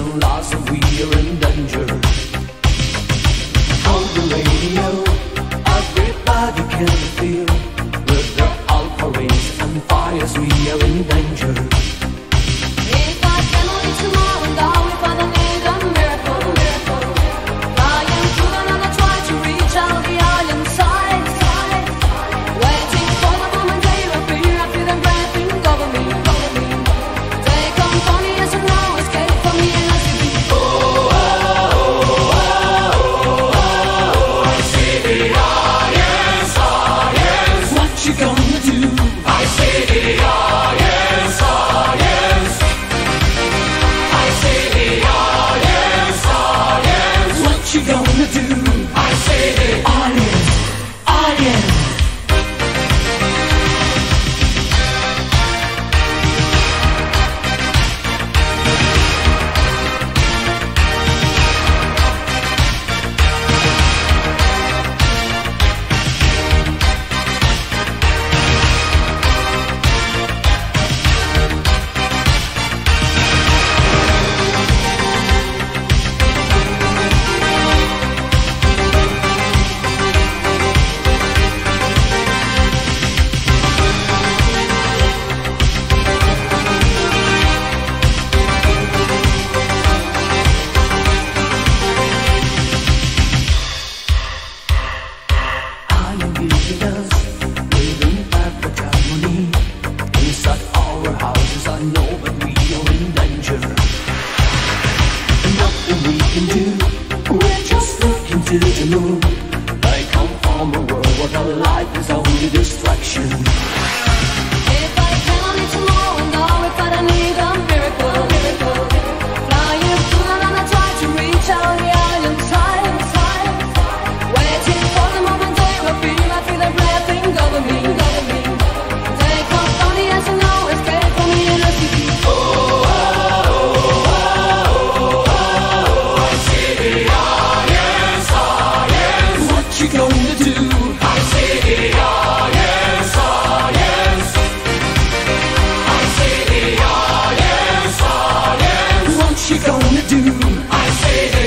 lost and we are in danger. On the radio, everybody can feel with the alpha rays and fires we are in danger. If I can only tomorrow and all we find I need a miracle, miracle. Flying through the night I try to reach out the island side, side. Waiting for the moment they appear, I feel them wrapping over me, over me. They come funny as no escape from me and I see the I see the science. What you gonna do? I see the science. I see the science. What you gonna do? I see the audience. Inside our houses, I know that we are in danger. Nothing we can do, we're just looking to the moon. I come from a world where the life is only distraction. if I can only tomorrow and all we find I need a miracle, miracle. Flying through the night I try to reach out the island side, side. Waiting for the moment they appear, I feel them wrapping over me, over me. They come funny as no escape from me and I see the I see the science. What you gonna do? I see the science. I see the science. What you gonna do? I see the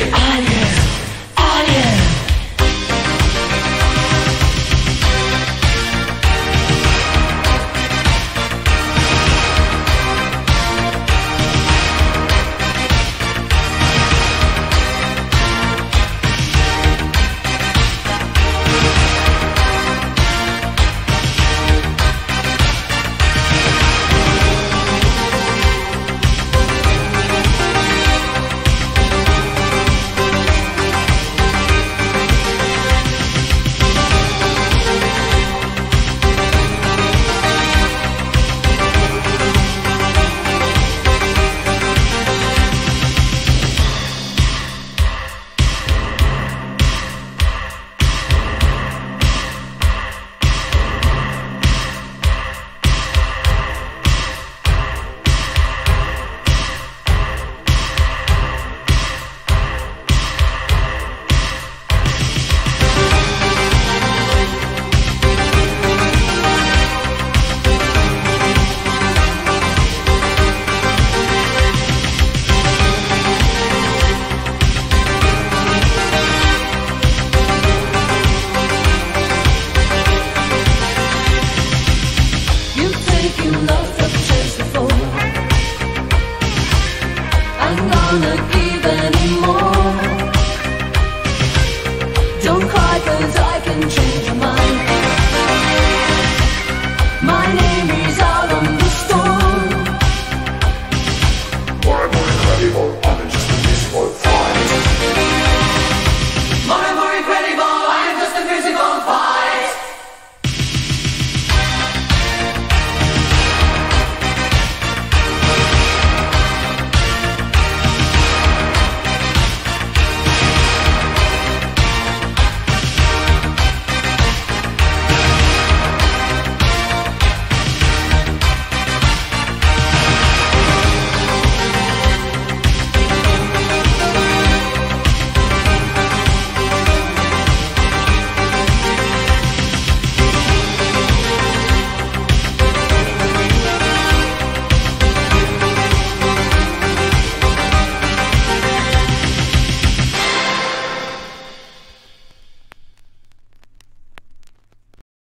I'm gonna